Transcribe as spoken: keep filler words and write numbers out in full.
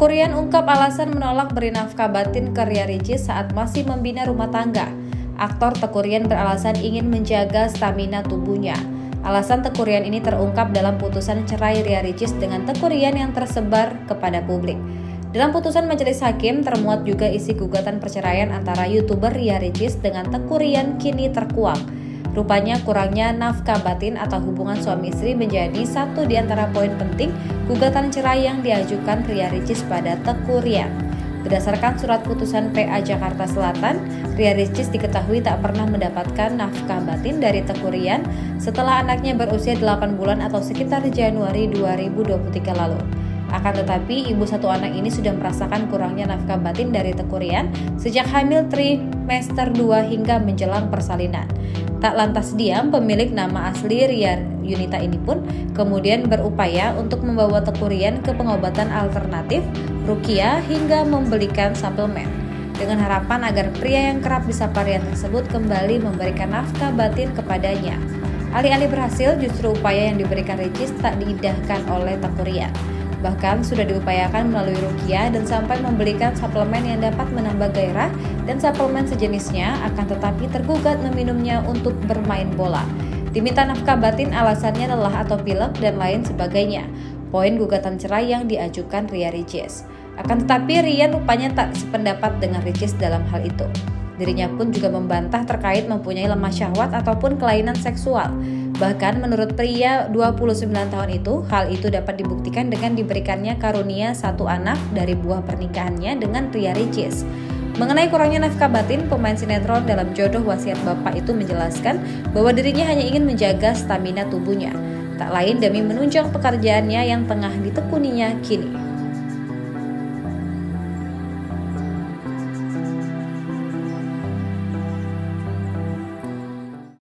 Teuku Ryan ungkap alasan menolak beri nafkah batin ke Ria Ricis saat masih membina rumah tangga. Aktor Teuku Ryan beralasan ingin menjaga stamina tubuhnya. Alasan Teuku Ryan ini terungkap dalam putusan cerai Ria Ricis dengan Teuku Ryan yang tersebar kepada publik. Dalam putusan majelis hakim termuat juga isi gugatan perceraian antara YouTuber Ria Ricis dengan Teuku Ryan kini terkuak. Rupanya kurangnya nafkah batin atau hubungan suami istri menjadi satu di antara poin penting gugatan cerai yang diajukan Ria Ricis pada Teuku Ryan. Berdasarkan surat putusan P A Jakarta Selatan, Ria Ricis diketahui tak pernah mendapatkan nafkah batin dari Teuku Ryan setelah anaknya berusia delapan bulan atau sekitar Januari dua ribu dua puluh tiga lalu. Akan tetapi, ibu satu anak ini sudah merasakan kurangnya nafkah batin dari Teuku Ryan sejak hamil trimester dua hingga menjelang persalinan. Tak lantas diam, pemilik nama asli Ria Yunita ini pun kemudian berupaya untuk membawa Teuku Ryan ke pengobatan alternatif, ruqyah, hingga membelikan suplemen. Dengan harapan agar pria yang kerap disapa Ryan tersebut kembali memberikan nafkah batin kepadanya. Alih-alih berhasil, justru upaya yang diberikan Ricis tak diindahkan oleh Teuku Ryan. Bahkan sudah diupayakan melalui ruqyah dan sampai membelikan suplemen yang dapat menambah gairah dan suplemen sejenisnya, akan tetapi tergugat meminumnya untuk bermain bola. Diminta nafkah batin alasannya lelah atau pilek dan lain sebagainya. Poin gugatan cerai yang diajukan Ria Ricis. Akan tetapi Ryan rupanya tak sependapat dengan Ricis dalam hal itu. Dirinya pun juga membantah terkait mempunyai lemah syahwat ataupun kelainan seksual. Bahkan menurut pria dua puluh sembilan tahun itu, hal itu dapat dibuktikan dengan diberikannya karunia satu anak dari buah pernikahannya dengan Ria Ricis. Mengenai kurangnya nafkah batin, pemain sinetron dalam Jodoh Wasiat Bapak itu menjelaskan bahwa dirinya hanya ingin menjaga stamina tubuhnya, tak lain demi menunjang pekerjaannya yang tengah ditekuninya kini.